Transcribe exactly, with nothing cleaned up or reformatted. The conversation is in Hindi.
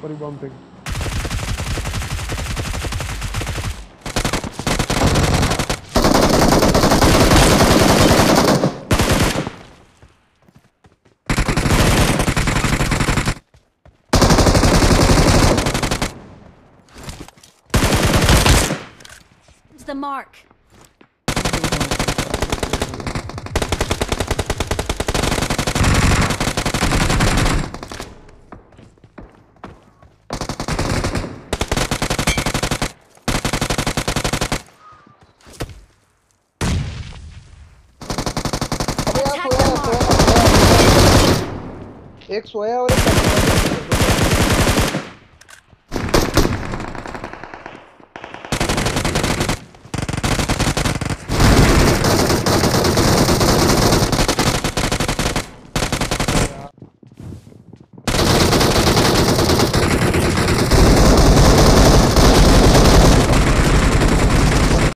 ऊपर ही बम फेंक। The mark. अबे यार सोया है, सोया है, सोया है। एक सोया और एक